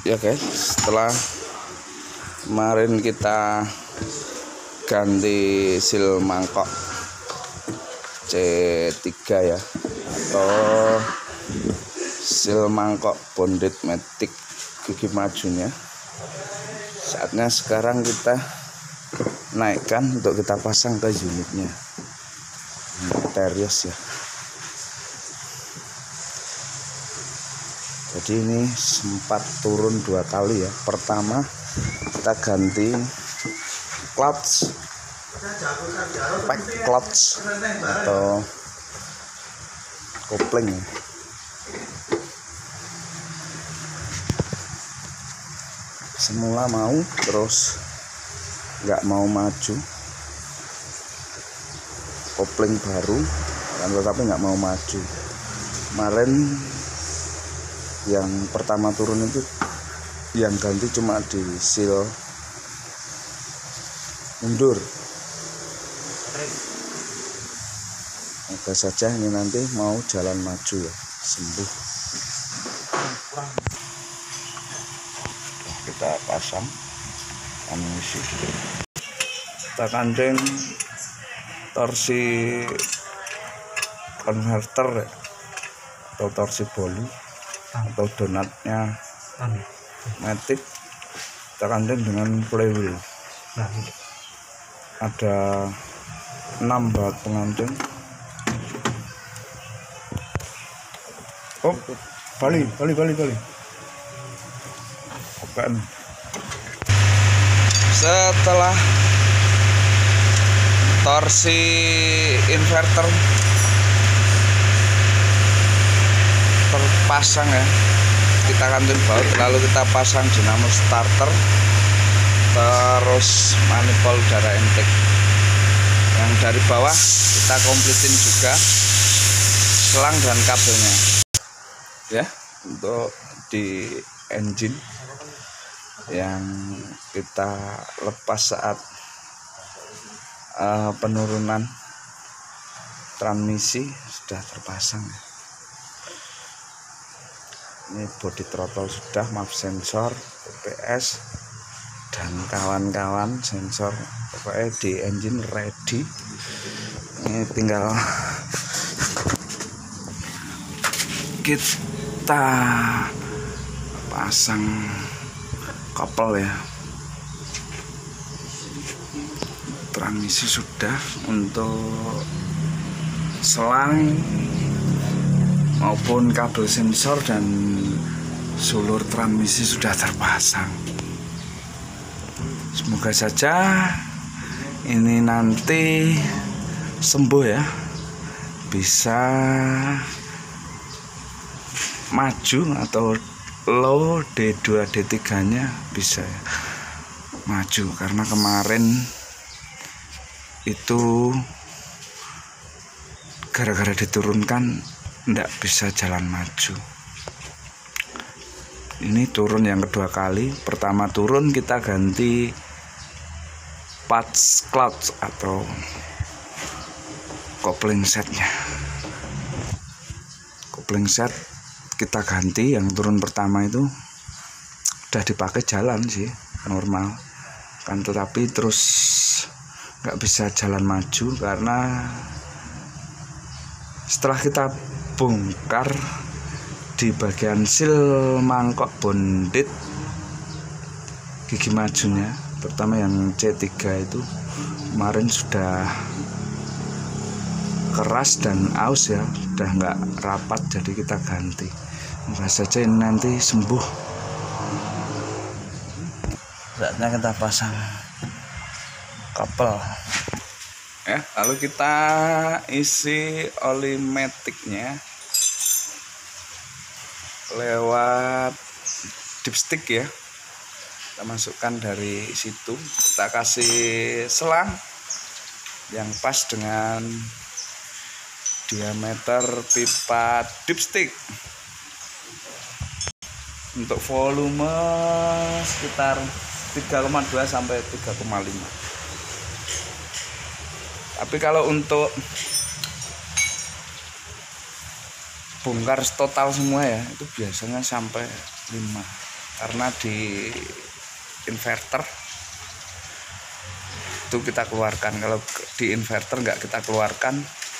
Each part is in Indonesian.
Ya guys, setelah kemarin kita ganti seal mangkok C3 ya, atau seal mangkok bonded matic gigi majunya. Saatnya sekarang kita naikkan untuk kita pasang ke unitnya. Terios ya. Jadi ini sempat turun 2 kali ya. Pertama kita ganti clutch, pack clutch atau kopling ya. Semula mau, terus nggak mau maju, kopling baru dan tetapi nggak mau maju. Kemarin yang pertama turun itu yang ganti cuma di seal mundur. Moga saja ini nanti mau jalan maju ya, sembuh. Kita pasang transmisi, kita kancing torsi converter ya, atau torsi bolu atau donatnya matic, kita kancing dengan flywheel. Ada 6 baut pengancing. Oh, balik. Bukan. Setelah torsi inverter terpasang ya, kita kancing baut, lalu kita pasang dinamo starter, terus manifold udara intake. Yang dari bawah kita komplitin juga selang dan kabelnya ya, untuk di engine yang kita lepas saat penurunan transmisi sudah terpasang. Ini body throttle sudah, map sensor, GPS dan kawan-kawan sensor, pokoknya di engine ready. Ini tinggal kita pasang couple ya. Transmisi sudah, untuk selang maupun kabel sensor dan sulur transmisi sudah terpasang. Semoga saja ini nanti sembuh ya, bisa maju atau low D2 D3 nya bisa ya, maju, karena kemarin itu gara-gara diturunkan ndak bisa jalan maju. Ini turun yang kedua kali. Pertama turun kita ganti patch clutch atau kopling setnya. Kopling set kita ganti, yang turun pertama itu udah dipakai jalan sih normal kan, tetapi terus nggak bisa jalan maju karena setelah kita bongkar di bagian seal mangkok bonded gigi majunya, terutama yang C3 itu kemarin sudah keras dan aus ya, sudah nggak rapat, jadi kita ganti. Semoga saja ini nanti sembuh. Saatnya kita pasang couple ya, lalu kita isi oli maticnya lewat dipstick ya. Kita masukkan dari situ, kita kasih selang yang pas dengan diameter pipa dipstick. Untuk volume sekitar 3,2 sampai 3,5. Tapi kalau untuk bongkar total semua ya, itu biasanya sampai 5. karena di inverter itu kita keluarkan. Kalau di inverter nggak kita keluarkan,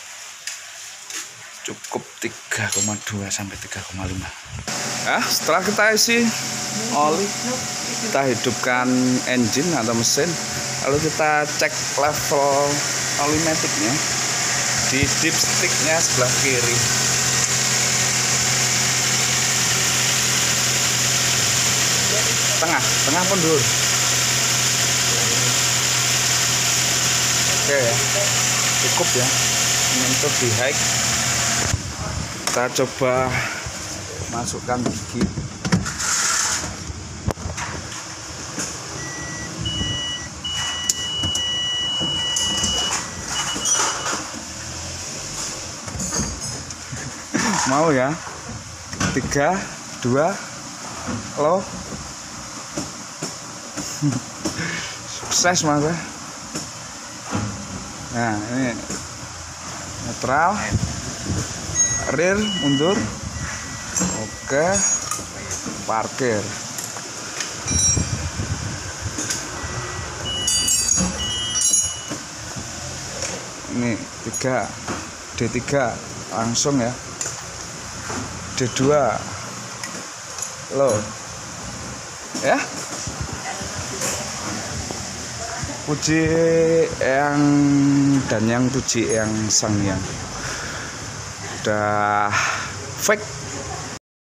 cukup 3,2 sampai 3,5. Nah, setelah kita isi oli, kita hidupkan engine atau mesin, lalu kita cek level oli metiknya di dipsticknya sebelah kiri. Tengah mundur. Oke ya, cukup ya. Untuk di high, kita coba masukkan gigi. Mau ya? 3, 2, lo. Sukses mas ya. Nah ini netral, rear mundur, oke, parkir. Ini D3 langsung ya, D2 low ya. Puji yang dan yang puji yang sang yang udah fake